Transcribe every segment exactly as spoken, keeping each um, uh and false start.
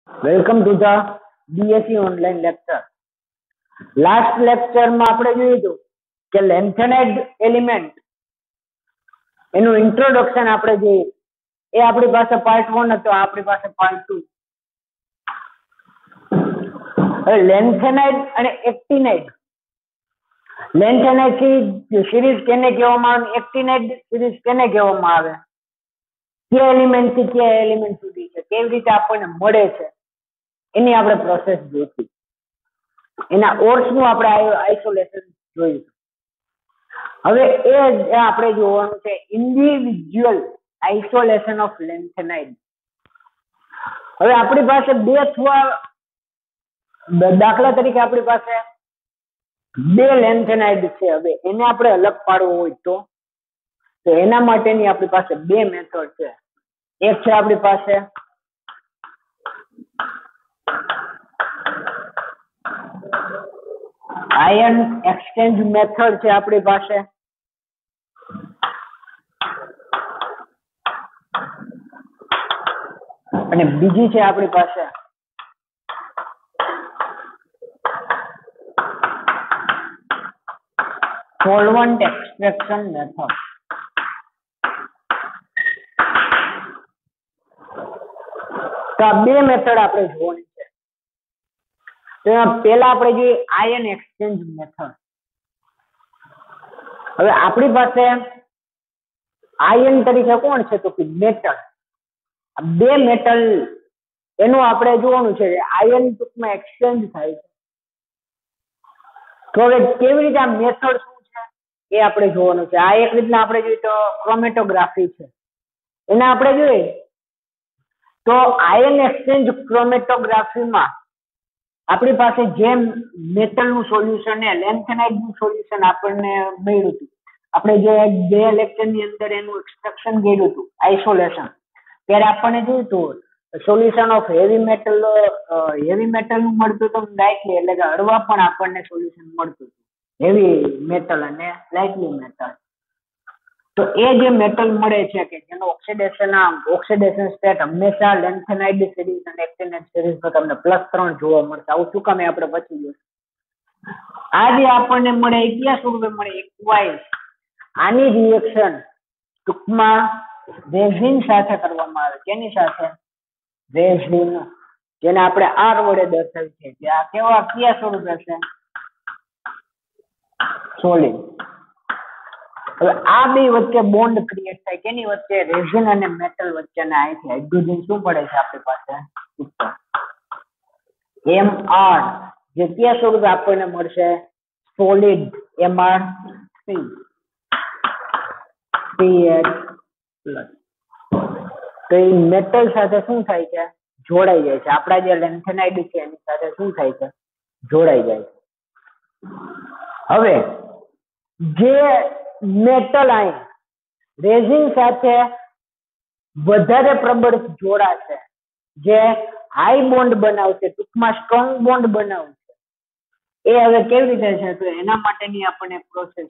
Welcome to the BSc online lecture. Last લેક્ચરમાં આપણે જોયું હતું કે લેન્થેનાઇડ એલિમેન્ટ એનું ઇન્ટ્રોડક્શન આપણે જોયું. એ આપણી પાસે પાર્ટ વન હતો, આપણી પાસે પાર્ટ ટુ. હવે લેન્થેનાઇડ અને એક્ટિનાઇડ, લેન્થેનાઇડ સિરીઝ કેને કહેવામાં આવે, એક્ટિનાઇડ સિરીઝ કેને કહેવામાં આવે, કયા એલિમેન્ટ થી કયા એલિમેન્ટ સુધી છે, કેવી રીતે આપણને મળે છે, એની આપણે પ્રોસેસ જોઈતી. એના ઓર્સ નું આપણે આઇસોલેશન જોયું. હવે એ આપણે જોવાનું છે ઇન્ડિવિજ્યુઅલ આઇસોલેશન ઓફ લેન્થેનાઇડ. હવે આપણી પાસે બે અથવા દાખલા તરીકે આપણી પાસે બે લેન્થેનાઇડ છે. હવે એને આપણે અલગ પાડવું હોય તો તો એના માટેની આપણી પાસે બે મેથડ છે. એક છે આપણી પાસે આયન એક્સચેન્જ મેથડ છે આપણી પાસે, અને બીજી છે આપણી પાસે સોલ્વન્ટ એક્સટ્રેક્શન મેથડ. તો આ બે મેથડ આપણે જોવાની છે. તો પહેલા આપણે જોઈએ આયન એક્સચેન્જ મેથડ. હવે આપણી પાસે આયન તરીકે કોણ છે તો કે મેટલ. બે મેટલ એનું આપણે જોવાનું છે આયન ટૂંકમાં એક્સચેન્જ થાય છે. તો હવે કેવી રીતે આ મેથડ શું છે એ આપણે જોવાનું છે. આ એક રીતના આપણે જોઈએ તો ક્રોમેટોગ્રાફી છે. એને આપણે જોઈએ તો આયન એક્સચેન્જ ક્રોમેટોગ્રાફીમાં આપણી પાસે જે મેટલનું સોલ્યુશન એ લેન્થેનાઇડનું સોલ્યુશન આપણને મળ્યું હતું. આપણે જે બે લેક્ચરની અંદર એનું એક્સટ્રેક્શન કર્યું હતું આઇસોલેશન, ત્યારે આપણને જોયું હતું solution of heavy metal heavy મેટલનું મળતું હતું, લાઇટલી એટલે કે હળવા પણ આપણને સોલ્યુશન મળતું હતું, હેવી મેટલ અને લાઇટલી મેટલ. તો એ જે મેટલ મળે છે કે જેનો ઓક્સિડેશન ઓક્સિડેશન સ્ટેટ હંમેશા લેન્થેનાઇડ સિરીઝ અને એક્ટિનાઇડ સિરીઝ પર તમને પ્લસ ત્રણ જોવા મળશે. આવું શું કામ આપણે પછી જોઈશું. આ જે આપણને મળે એ કયા સ્વરૂપે મળે, એક્વાઇઝ. આની રિએક્શન ટૂંકમાં રેઝિન સાથે કરવામાં આવે. કેની સાથે? રેઝિન, જેને આપણે આર વડે દર્શાવીએ છીએ. આ કેવા કયા સ્વરૂપે છે? સોલિડ. હવે આ બે વચ્ચે બોન્ડ ક્રિએટ થાય. કેની વચ્ચે? રેઝિન અને મેટલ વચ્ચેના અહીંથી હાઇડ્રોજન શું પડે છે આપણી પાસે ઉપર, એમ આર, જે કયા સ્વરૂપે આપણને મળશે? Solid, M R three C H plus. તો એ મેટલ સાથે શું થાય છે? જોડાઈ જાય છે. આપણા જે લેન્થેનાઇડ છે એની સાથે શું થાય છે? જોડાઈ જાય છે. હવે જે મેટલ આયન રેઝિન સાથે વધારે પ્રબળ જોડાશે, જે હાઈ બોન્ડ બનાવશે, ટૂંકમાં સ્ટ્રોંગ બોન્ડ બનાવશે, એ હવે કેવી રીતે છે તો એના માટેની આપણને પ્રોસેસ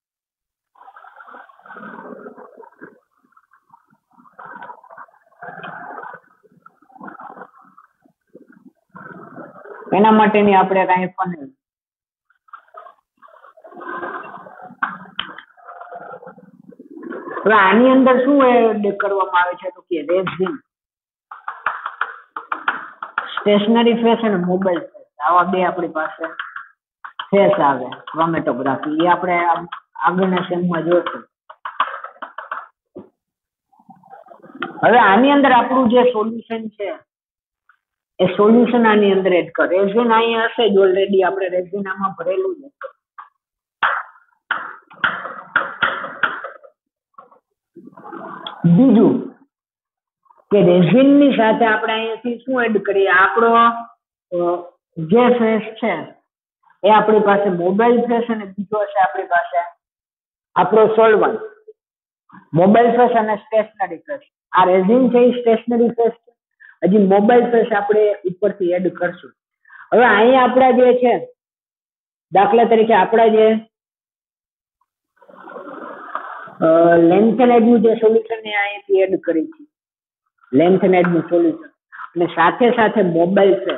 એના માટેની આપણે કાંઈ પણ આની અંદર શું એડ કરવામાં આવે છે તો કે રેઝિન, સ્ટેશનરી ફેસ અને મોબાઈલ ફેસ, આવા બે આપણી પાસે ફેસ આવે ક્રોમેટોગ્રાફી. એ આપણે આગળના સેમમાં જોઈશું. હવે આની અંદર આપણું જે સોલ્યુશન છે એ સોલ્યુશન આની અંદર એડ કર. રેઝિન અહીંયા હશે જ ઓલરેડી, આપણે રેઝિન આમાં ભરેલું જ હતું. બીજું કે રેઝિન ની સાથે આપણે અહીંયાથી શું એડ કરીએ, આપણો જે ફેસ છે એ આપણી પાસે મોબાઈલ ફેસ, અને બીજો છે આપણી પાસે આપણો સોલ્વન્ટ. મોબાઈલ ફેસ અને સ્ટેશનરી ફેસ. આ રેઝિન છે એ સ્ટેશનરી ફેસ છે. હજી મોબાઈલ ફેસ આપણે ઉપરથી એડ કરશું. હવે અહીંયા આપણા જે છે દાખલા તરીકે આપણા જે લેન્થેનાઇડ નું જે સોલ્યુશન એ અહીંથી એડ કરી છે, લેન્થેનાઇડ નું સોલ્યુશન. એટલે સાથે સાથે મોબાઈલ છે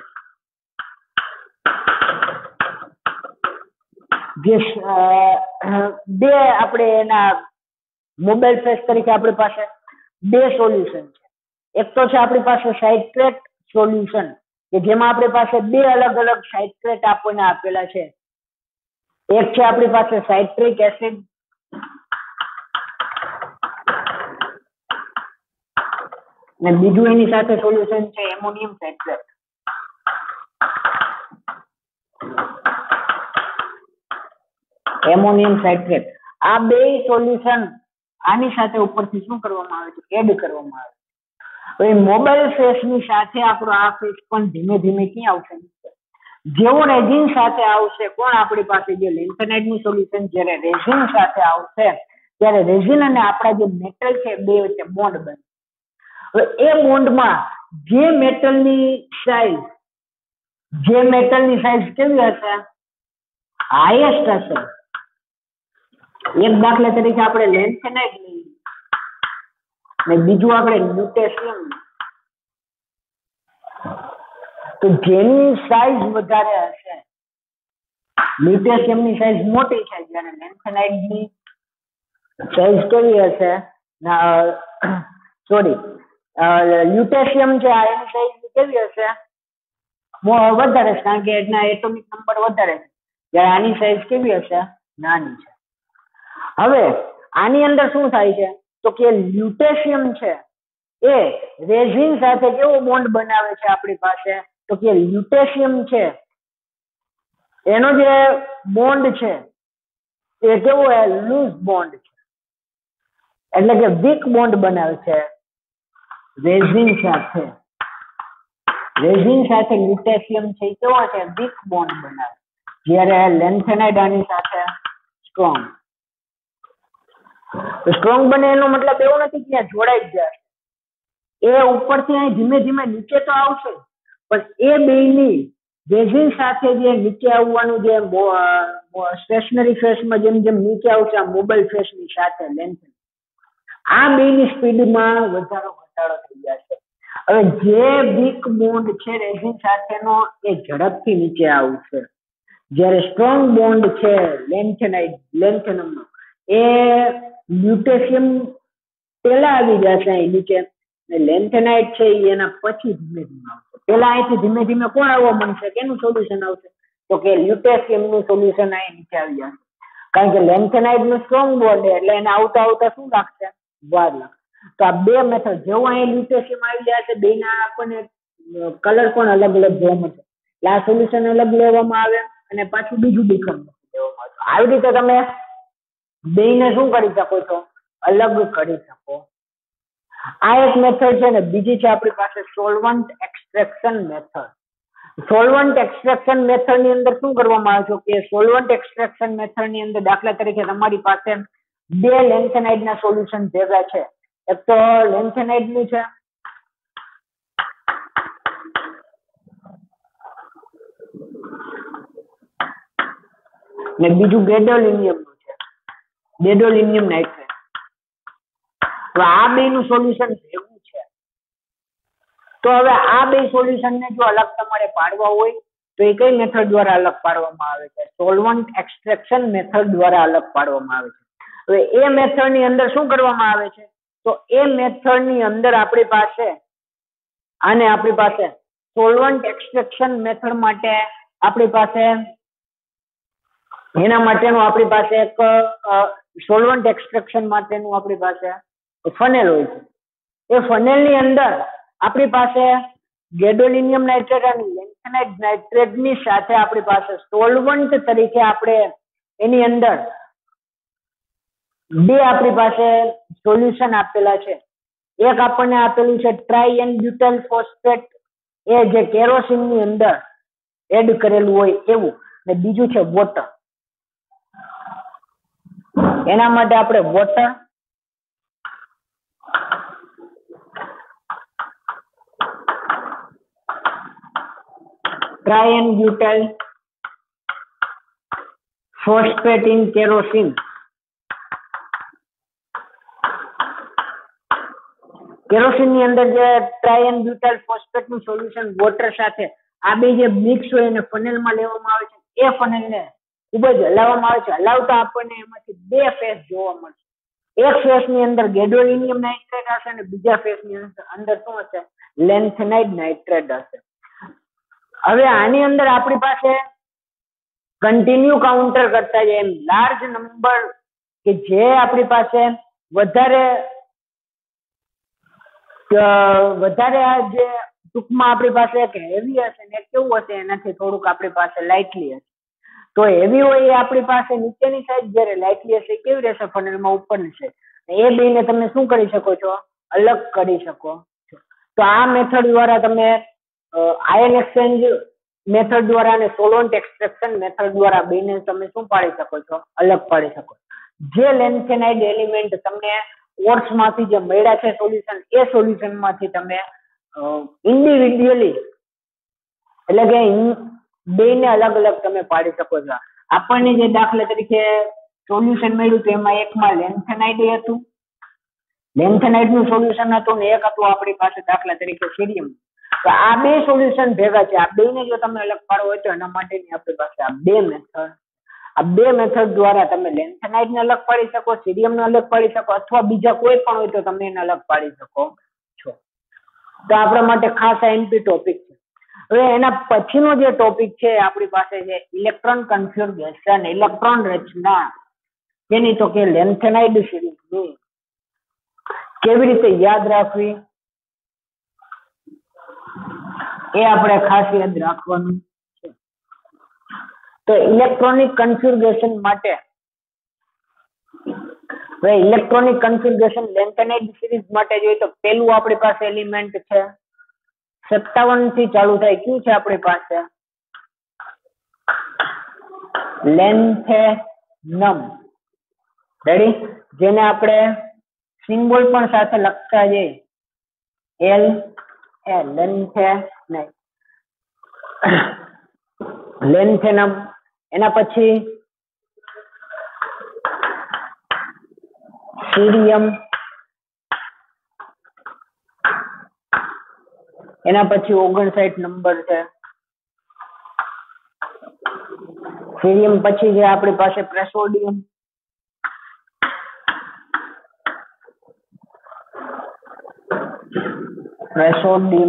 જે બે આપણે એના મોબાઈલ ફેસ તરીકે આપણી પાસે બે સોલ્યુશન છે. એક તો છે આપણી પાસે સાઇટ્રેટ સોલ્યુશન કે જેમાં આપણી પાસે બે અલગ અલગ સાઇટ્રેટ આપણને આપેલા છે. એક છે આપણી પાસે સાઇટ્રિક એસિડ ને બીજું એની સાથે સોલ્યુશન છે એમોનિયમ સાઇટ્રેટ. એમોનિયમ સાઇટ્રેટ આ બે સોલ્યુશન આની સાથે ઉપરથી શું કરવામાં આવે છે એડ કરવામાં આવે છે. હવે મોબાઈલ ફેસની સાથે આપણો આ ફેસ પણ ધીમે ધીમે ક્યાં આવશે જેવો રેઝિન સાથે આવશે કોણ આપણી પાસે જે લેન્થેનાઇડ નું સોલ્યુશન જ્યારે રેઝિન સાથે આવશે ત્યારે રેઝિન અને આપણા જે મેટલ છે બે વચ્ચે બોન્ડ બનશે. હવે એ બોન્ડમાં જે મેટલની સાઇઝ જે મેટલની સાઇઝ કેવી હશે હાઈએસ્ટ હશે. એક દાખલા તરીકે આપણે લેન્થેનાઇડ લઈએ ને બીજું આપણે લ્યુટેશિયમ તો જેની સાઇઝ વધારે હશે લ્યુટેશિયમની સાઇઝ મોટી છે જ્યારે લેન્થેનાઇડની સાઇઝ કેવી હશે સોરી લ્યુટેશિયમ છે આ એની સાઇઝ કેવી હશે વધારે છે કારણ કે એના એટોમિક નંબર વધારે છે જ્યારે આની સાઇઝ કેવી હશે નાની છે. હવે આની અંદર શું થાય છે તો કે લ્યુટેશિયમ છે એ રેઝિન સાથે કેવો બોન્ડ બનાવે છે આપણી પાસે તો કે લ્યુટેશિયમ છે એનો જે બોન્ડ છે એ કેવો લૂઝ બોન્ડ છે એટલે કે વીક બોન્ડ બનાવે છે રેઝિન સાથે. રેઝિન સાથે લ્યુટેશિયમ છે કેવો છે વીક બોન્ડ બનાવે જ્યારે લેન્થેનાઇડ આની સાથે સ્ટ્રોંગ સ્ટ્રોંગ બને એનો મતલબ એવો નથી કે ત્યાં જોડાઈ જ જાય એ ઉપરથી અહીં ધીમે ધીમે નીચે તો આવશે પણ એ બેની રેઝિન સાથે જે નીચે આવવાનું જે સ્ટેશનરી ફેસમાં જેમ જેમ નીચે આવશે આ મોબાઈલ ફેસની સાથે લેન્થ આ બેની સ્પીડમાં વધારો ઘટાડો થઈ જશે. હવે જે વીક બોન્ડ છે રેઝિન સાથેનો એ ઝડપથી નીચે આવશે જ્યારે સ્ટ્રોંગ બોન્ડ છે લેન્થેનાઇડ લેન્થેનમનો એ લ્યુટેશિયમ પેલા આવી જશે અહીં નીચે ને લેન્થેનાઇડ છે એના પછી ધીમે ધીમે આવશે. પેલા અહીંથી ધીમે ધીમે કોણ આવવા માંડશે કેનું સોલ્યુશન આવશે તો કે લ્યુટેશિયમનું સોલ્યુશન અહીં નીચે આવી જશે કારણ કે લેન્થેનાઇડનું સ્ટ્રોંગ બોન્ડ એટલે એને આવતા આવતા શું લાગશે વાર લાગશે. તો આ બે મેથડ જેવું અહીં લ્યુટેશિયમ આવી જાય છે બેના આપણને કલર પણ અલગ અલગ જોવા મળશે એટલે આ સોલ્યુશન અલગ લેવામાં આવે અને પાછું બીજું ડિફરન્ટ લેવામાં આવે. આવી રીતે તમે બેને શું કરી શકો છો અલગ કરી શકો. આ એક મેથડ છે ને બીજી છે આપણી પાસે solvent extraction method. Solvent extraction method ની અંદર શું કરવામાં આવે છે કે સોલ્વન્ટ એક્સટ્રેક્શન મેથડ ની અંદર દાખલા તરીકે તમારી પાસે બે લેન્થેનાઇડ ના સોલ્યુશન ભેગા છે. એક તો લેન્થેનાઇડ નું છે ને બીજું ગેડોલિનિયમ નું છે ગેડોલિનિયમ નાઇટ્રેટ. તો આ બે નું સોલ્યુશન ભેગું છે તો હવે આ બે સોલ્યુશન ને જો અલગ તમારે પાડવા હોય તો એ કઈ મેથડ દ્વારા અલગ પાડવામાં આવે છે સોલ્વન્ટ એક્સટ્રેક્શન મેથડ દ્વારા અલગ પાડવામાં આવે છે. હવે એ મેથડ ની અંદર શું કરવામાં આવે છે તો એ મેથડ ની અંદર આપણી પાસે આને આપણી પાસે સોલ્વન્ટ એક્સટ્રેક્શન મેથડ માટે આપણી પાસે એના માટેનું આપણી પાસે એક સોલ્વન્ટ એક્સટ્રેક્શન માટેનું આપણી પાસે ફનેલ હોય છે. એ ફનેલ ની અંદર આપણી પાસે ગેડોલિનિયમ નાઇટ્રેટ અને લેન્થેનાઇડ નાઇટ્રેટ ની સાથે આપણી પાસે સોલ્વન્ટ તરીકે આપણે એની અંદર બે આપણી પાસે સોલ્યુશન આપેલા છે. એક આપણને આપેલું છે ટ્રાઈ એન્ડ બ્યુટાઇલ ફોસ્ફેટ એ જે કેરોસીન ની અંદર એડ કરેલું હોય એવું ને બીજું છે વોટર. એના માટે આપણે water tri and butyl phosphate in kerosene kerosene ની અંદર જે ટ્રાયન બ્યુટાઇલ ફોસ્ફેટ નું સોલ્યુશન વોટર સાથે આ બે જે મિક્સ હોય એને ફનેલ માં લેવામાં આવે છે. એ ફનેલ ને ખૂબ જ હલાવવામાં આવે છે. હલાવતા આપણને એમાંથી બે ફેસ જોવા મળશે. એક ફેસ ની અંદર ગેડોલિનિયમ નાઇટ્રેટ હશે અને બીજા ફેસ ની અંદર શું હશે? લેન્થેનાઇડ નાઇટ્રેટ હશે. હવે આની અંદર આપણી પાસે કન્ટિન્યુ કાઉન્ટર કરતા જાય એમ લાર્જ નંબર કે જે આપણી પાસે વધારે વધારે આ જે ટૂંકમાં આપણી પાસે એક હેવી હશે ને કેવું હશે એનાથી થોડુંક આપણી પાસે લાઇટલી હશે. તો હેવી હોય એ આપણી પાસે નીચેની સાઈડ, જ્યારે લાઇટલી હશે કેવી રહેશે? ફનેલમાં ઉપરની સાઈડ. એ બેને તમે શું કરી શકો છો? અલગ કરી શકો છો. તો આ મેથડ દ્વારા તમે આયન એક્સચેન્જ મેથડ દ્વારા અને સોલવન્ટ એક્સટ્રેક્શન મેથડ દ્વારા બેને તમે શું પાડી શકો છો? અલગ પાડી શકો. જે લેન્થેનાઇડ એલિમેન્ટ તમને કોર્સ માંથી જે મળ્યા છે સોલ્યુશન, એ સોલ્યુશન માંથી તમે ઇન્ડિવિડ્યુઅલી એટલે કે બેને અલગ અલગ તમે પાડી શકો છો. આપણને જે દાખલા તરીકે સોલ્યુશન મળ્યું તો એમાં એકમાં લેન્થેનાઇડ હતું, લેન્થેનાઇડ નું સોલ્યુશન હતું ને એક હતું આપણી પાસે દાખલા તરીકે સીરિયમ. તો આ બે સોલ્યુશન ભેગા છે. આ બેને જો તમે અલગ પાડવો હોય તો એના માટેની આપણી પાસે આ બે મેથડ આ બે મેથડ દ્વારા તમે લેન્થેનાઇડ ને અલગ પાડી શકો, સીરિયમ ને અલગ પાડી શકો, અથવા બીજા કોઈ પણ હોય તો તમે એને અલગ પાડી શકો છો. તો આપણા માટે ખાસ એમપી ટોપિક છે. હવે એના પછીનો જે ટોપિક છે આપણી પાસે છે ઇલેક્ટ્રોન કન્ફિગ્યુરેશન, ઇલેક્ટ્રોન રચના. તેની તો કે લેન્થેનાઇડ સિરીઝની કેવી રીતે યાદ રાખવી એ આપણે ખાસ યાદ રાખવાનું છે. તો ઇલેક્ટ્રોનિક કન્ફિગ્યુરેશન માટે હવે ઇલેક્ટ્રોનિક કન્ફિગ્યુરેશન લેન્થેનાઇડ સિરીઝ માટે જોઈએ તો પેલું આપણી પાસે એલિમેન્ટ છે સત્તાવન થી ચાલુ થાય. કયું છે આપણી પાસે? લેન્થેનમ. રેડી? જેને આપણે સિમ્બોલ પણ સાથે લખતા જઈએ, એલ એ લેન્થેનાઇડ, લેન્થેનમ. એના પછી સીરિયમ, એના પછી ઓગણસાઠ નંબર છે સીરિયમ. પછી જે આપણી પાસે પ્રેસોડિયમ, પ્રેસોડિયમ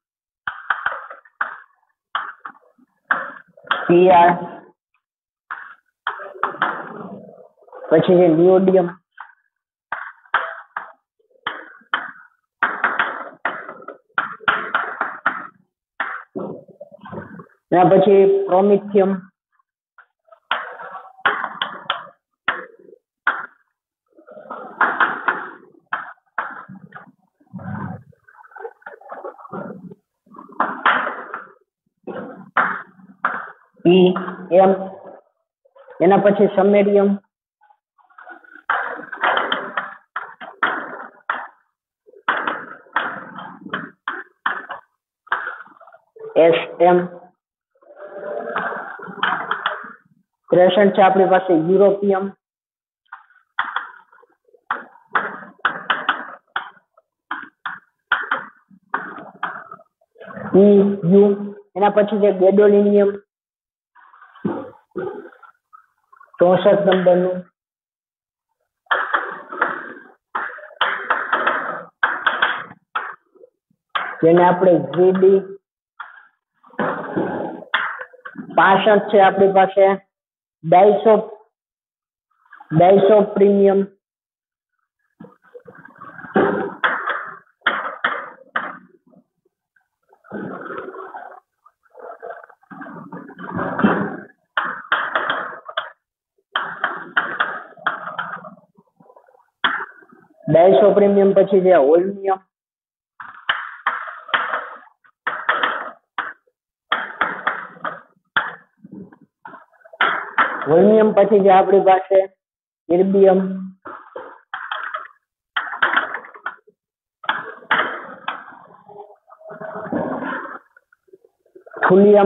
પીઆર. પછી છે નિયોડિયમ, એના પછી પ્રોમિથિયમ, ઈ એમ. એના પછી સમેરિયમ, એસ એમ. પ્રેસન્ટ છે આપણી પાસે યુરોપિયમ, ઈ યુ. એના પછી છે ગેડોલિનિયમ ચોસઠ નંબરનું, જેને આપણે જીડી. પાસઠ છે આપણી પાસે ડાયસો ડાયસો પ્રીમિયમ, ડાયસો પ્રીમિયમ. પછી છે હોલ્મિયમ, હોલ્મિયમ. પછી છે આપણી પાસે ઇર્બિયમ, થુલિયમ,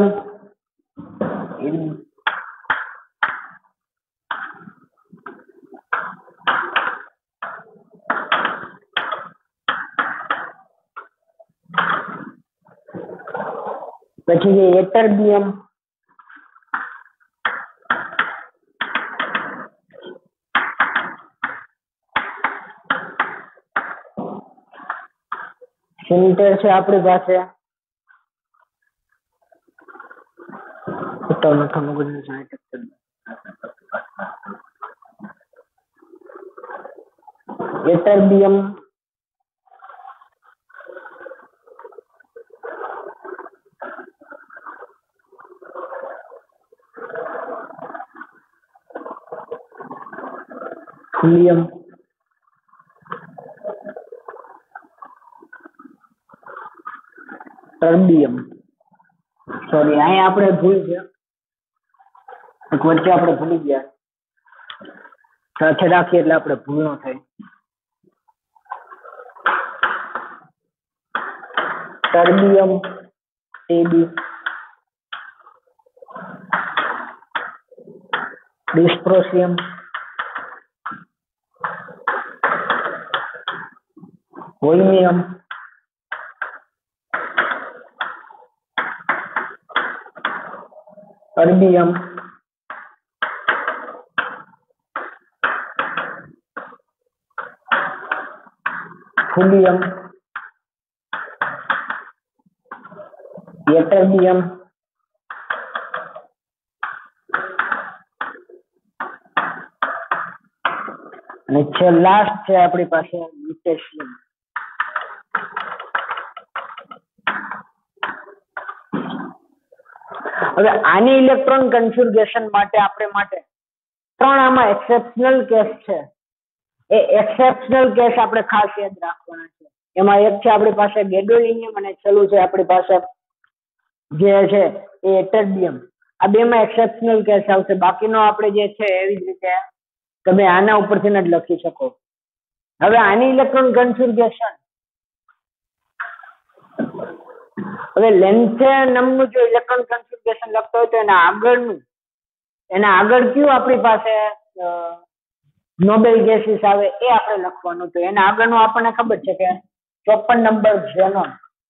પછી જે એટરબિયમ, સિન્ટર છે આપણી પાસે, એટરબિયમ, થુલિયમ, ટર્બિયમ. સોરી, અહીંયા આપણે ભૂલ છે, એક વચ્ચે આપણે ભૂલી ગયા, સાથે રાખીએ એટલે આપણે ભૂલ ન થાય. ટર્બિયમ, ટીબી, ડિસ્પ્રોસિયમ, હોલ્મિયમ, અર્બિયમ, થુલિયમ, એટરબિયમ, અને છે લાસ્ટ છે આપણી પાસે લ્યુટેશિયમ. હવે આની ઇલેક્ટ્રોન કન્ફિગ્યુરેશન માટે આપણે માટે ત્રણ આમાં એક્સેપ્શનલ કેસ છે. એ એક્સેપ્શનલ કેસ આપણે ખાસ યાદ રાખવાના છે. એમાં એક છે આપણી પાસે ગેડોલિનિયમ અને છેલ્લું છે આપણી પાસે જે છે એ એટરબિયમ. આ બે માં એક્સેપ્શનલ કેસ આવશે. બાકીનો આપણે જે છે એવી જ રીતે તમે આના ઉપરથી જ લખી શકો. હવે આની ઇલેક્ટ્રોન કન્ફિગ્યુરેશન, હવે લેન્થેનમનું જો ઇલેક્ટ્રોન કન્ફિગ્યુરેશન લખતો હોય તો એના આગળનું એના આગળ કયું આપણી પાસે નોબેલ ગેસીસ આવે એ આપણે લખવાનું. તો એના આગળનું આપણને ખબર છે કે ચોપન નંબર ઝેનોન.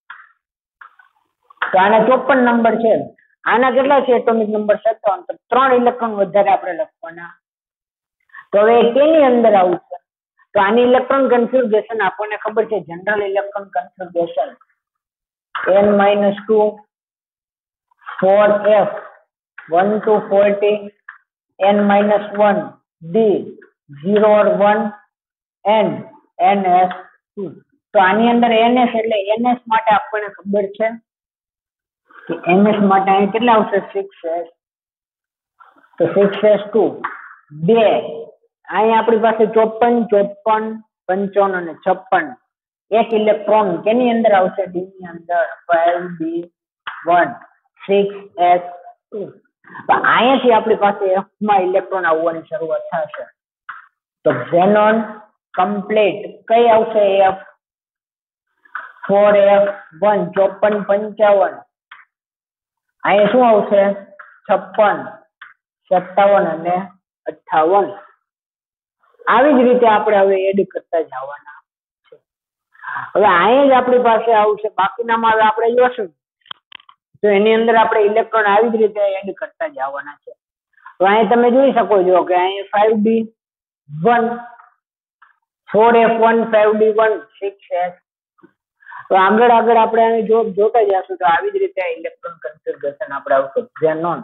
તો આના ચોપન નંબર છે. આના કેટલા છે એટોમિક નંબર સત્તાવન. તો ત્રણ ઇલેક્ટ્રોન વધારે આપણે લખવાના. તો હવે કેની અંદર આવશે? તો આની ઇલેક્ટ્રોન કન્ફિગ્યુરેશન આપણને ખબર છે, general electron configuration n minus two four f one to forty n minus one d zero or one and ns two. તો આની અંદર ns એટલે ns માટે આપણને ખબર છે કે ns માટે અહીં કેટલા આવશે? six s. તો six s two બે અહીં આપણી પાસે ચોપન ચોપન પંચાવન અને છપ્પન. એક ઇલેક્ટ્રોન કેની અંદર આવશે? ડી ની અંદર five b one six s two. તો અહીંયાથી આપણી પાસે f માં ઇલેક્ટ્રોન આવવાની શરૂઆત થશે. તો ઝેનોન કમ્પ્લીટ કઈ આવશે? f four f one ચોપન પંચાવન. અહીંયા શું આવશે? છપ્પન સત્તાવન અને અઠ્ઠાવન. આવી જ રીતે આપણે હવે એડ કરતા જવાના છે. હવે અહીંયા જ આપણી પાસે આવશે. બાકીનામાં હવે આપણે જોશું તો એની અંદર આપણે ઇલેક્ટ્રોન આવી જ રીતે એડ કરતા જવાના છે. તો અહીંયા તમે જોઈ શકો છો કે અહીંયા five b one four f one five d one six s. તો આગળ આગળ આપણે અહીં જો જોતા જશું તો આવી જ રીતે ઇલેક્ટ્રોન કન્ફિગ્યુરેશન આપણે આવશે. ઝેનોન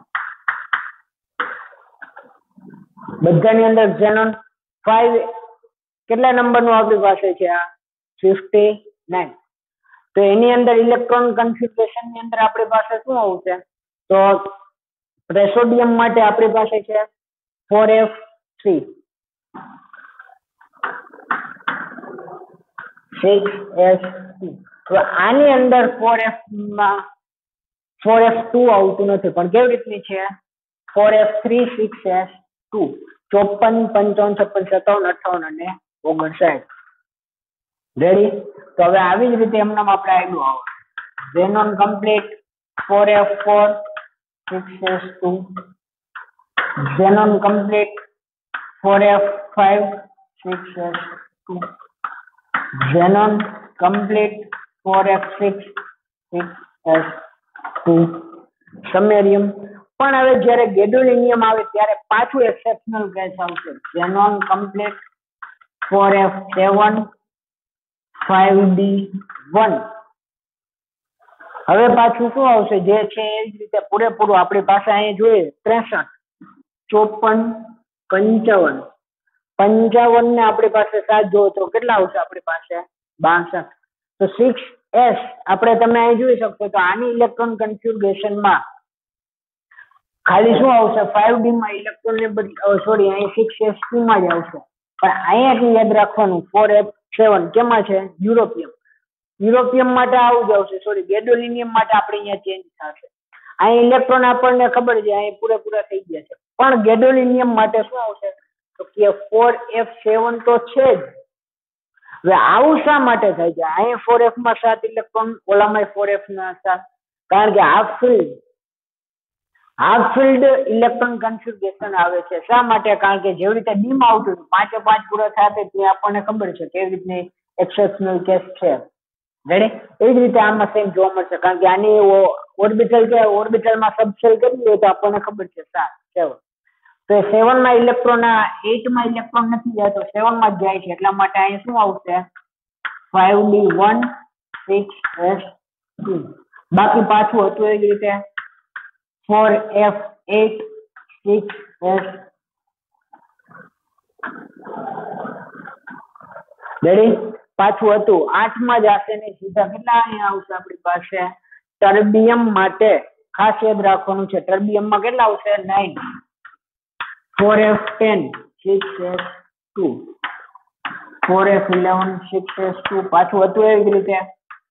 બધાની અંદર ઝેનોન five કેટલા નંબરનું આપણી પાસે છે? આ fifty-nine. તો એની અંદર ઇલેક્ટ્રોન કન્ફિગ્યુરેશન ની અંદર આપણી પાસે શું આવશે? તો પ્રેસોડિયમ માટે આપણી પાસે છે four f three six s two. તો આની અંદર four f માં four f two આવતું નથી, પણ કેવી રીતની છે? four f three six s two ચોપન પંચાવન છપ્પન સત્તાવન અઠાવન અને ઓગણસાઠ. રેડી? તો હવે આવી જ રીતે એમનામ આપણે આવ્યું આવો xenon complete four f four six s two xenon complete four f five six s two xenon complete four f six six s two samarium. પણ હવે જ્યારે ગેડોલિનિયમ આવે ત્યારે પાછું એક્સેપ્શનલ કેસ આવશે, xenon complete four f seven five d one. હવે પાછું શું આવશે જે છે એ જ રીતે પૂરેપૂરું આપણી પાસે અહીં જોઈએ ત્રેસઠ ચોપન પંચાવન પંચાવન ને આપણી પાસે સાત જો તો કેટલા આવશે આપણી પાસે બાસઠ. તો સિક્સ એસ આપણે તમે અહીં જોઈ શકશો તો આની ઇલેક્ટ્રોન કન્ફિગ્યુરેશનમાં ખાલી શું આવશે ફાઈવ ડી માં ઇલેક્ટ્રોન ને બદલે સોરી અહીં સિક્સ એસ ટુ માં જ આવશે. પણ અહીંયા યાદ રાખવાનું ફોર એફ સેવન કેમાં છે યુરોપિયમ. યુરોપિયમ માટે આવું જ આવશે, સોરી ગેડોલિનિયમ માટે આપણે અહીંયા ચેન્જ થશે. અહીં ઇલેક્ટ્રોન આપણને ખબર છે અહીં પૂરેપૂરા થઈ ગયા છે, પણ ગેડોલિનિયમ માટે શું આવશે તો કે ફોર એફ સેવન તો છે જ. હવે આવું શા માટે થાય છે? અહીં ફોર એફ માં સાત ઇલેક્ટ્રોન, ઓલામાં ફોર એફ ના સાત, કારણ કે half filled half filled electron configuration આવે છે. શા માટે? કારણ કે જેવી રીતે ડીમ આવતું હતું પાંચે પાંચ પૂરા થયા તે આપણને ખબર છે કેવી રીતની એક્સેપ્શનલ કેસ છે. રેડી? એ જ રીતે આમાં સેમ જોવા મળશે, કારણ કે આની ઓર્બિટલ કે ઓર્બિટલમાં સબસેલ કરી હોય તો આપણને ખબર છે સાત સેવન. તો સેવન માં ઇલેક્ટ્રોન એટ માં ઇલેક્ટ્રોન નથી જાય તો સેવન માં જ જાય છે, એટલા માટે અહીં શું આવશે five d one six s two. બાકી પાછું હતું એ જ રીતે four f eight six s. Ready? પાછું હતું આઠ માં જ હશે ને સીધા કેટલા અહીંયા આવશે આપણી પાસે ટર્બિયમ માટે. ખાસ યાદ રાખવાનું છે ટર્બિયમ માં કેટલા આવશે nine. Four f ten six s two, four f eleven six s two. પાછું હતું એવી જ રીતે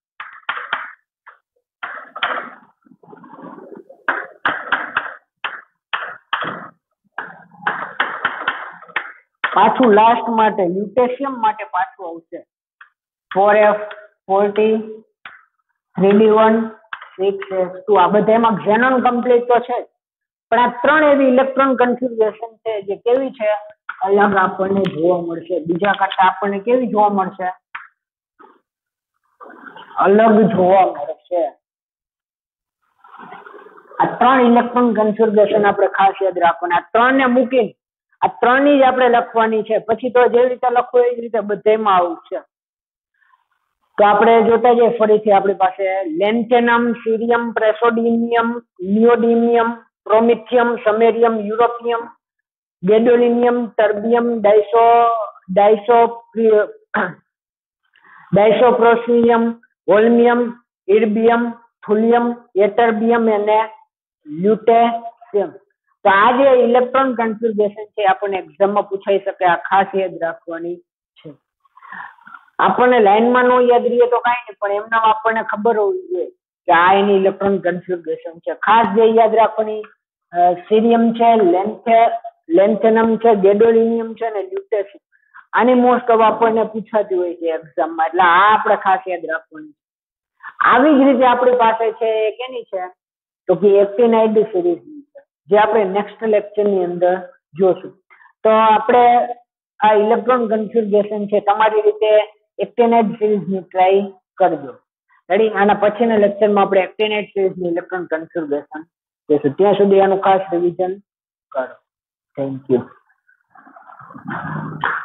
પાછું લાસ્ટ માટે લ્યુટેશિયમ માટે પાછું આવશે four f forty three d one six s two. આ બધા એમાં ઝેનોન કમ્પ્લીટ તો છે, પણ આ ત્રણ એવી ઇલેક્ટ્રોન કન્ફિગ્યુરેશન છે જે કેવી છે અલગ આપણને જોવા મળશે, બીજા કરતા આપણને કેવી જોવા મળશે અલગ જોવા મળશે. આ ત્રણ ઇલેક્ટ્રોન કન્ફિગ્યુરેશન આપણે ખાસ યાદ રાખવાના. આ ત્રણ ને મૂકીને આ ત્રણ ની જ આપણે લખવાની છે, પછી તો જેવી રીતે લખવું એ જ રીતે બધામાં આવું છે. તો આપણે જોતા જઈએ ફરીથી આપણી પાસે લેન્થેનમ, સીરિયમ, પ્રેસોડિયમ, નિયોડિમિયમ, પ્રોમિથિયમ, સમેરિયમ, યુરોપિયમ, ગેડોલિનિયમ, ટર્બિયમ, ડાઇસો ડાઇસો ડાઇસોપ્રોસિયમ, હોલ્મિયમ, ઇર્બિયમ, થુલિયમ, એટર્બિયમ અને લ્યુટેશિયમ. તો આ જે ઇલેક્ટ્રોન કન્ફિગ્યુરેશન છે આપણને એક્ઝામમાં પૂછાઈ શકે, આ ખાસ યાદ રાખવાની છે. આપણને લાઈનમાં નો યાદ રહીએ તો કાંઈ નહીં, પણ એમના આપણને ખબર હોવી જોઈએ કે આ એની ઇલેક્ટ્રોન કન્ફિગ્યુરેશન છે. ખાસ જે યાદ રાખવાની સીરિયમ છે, લેન્થે લેન્થેનમ છે, ગેડોલિનિયમ છે અને લ્યુટેશિયમ. આની મોસ્ટ ઓફ આપણને પૂછાતી હોય છે એક્ઝામમાં, એટલે આ આપણે ખાસ યાદ રાખવાની છે. આવી જ રીતે આપણી પાસે છે કેની છે તો કે એક્ટિનાઇડ સિરીઝની છે, જે આપણે નેક્સ્ટ લેક્ચરની અંદર જોશું. તો આપણે આ ઇલેક્ટ્રોન કન્ફિગ્યુરેશન છે તમારી રીતે એક્ટિનાઇડ સિરીઝની ટ્રાય કરજો. રેડી? આના પછીના લેક્ચરમાં આપણે એક્ટિનાઇડ સિરીઝની ઇલેક્ટ્રોન કન્ફિગ્યુરેશન જોશું. ત્યાં સુધી આનું ખાસ રિવિઝન કરો. Thank you.